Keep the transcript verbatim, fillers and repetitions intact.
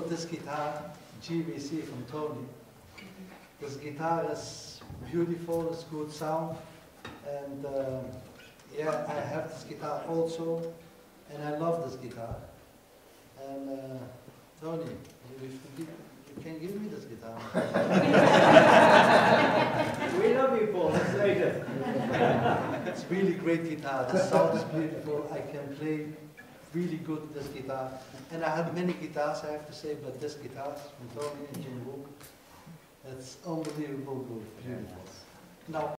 this guitar, G V C from Tony. This guitar is beautiful, it's good sound, and uh, yeah, I have this guitar also, and I love this guitar. And uh, Tony, you, you, you can give me this guitar. We love you, Paul. Let's say it. It's really great guitar. The sound is beautiful. I can play really good this guitar. And I have many guitars, I have to say, but this guitar from Tony and Jim Book, it's unbelievable good. Beautiful. Now.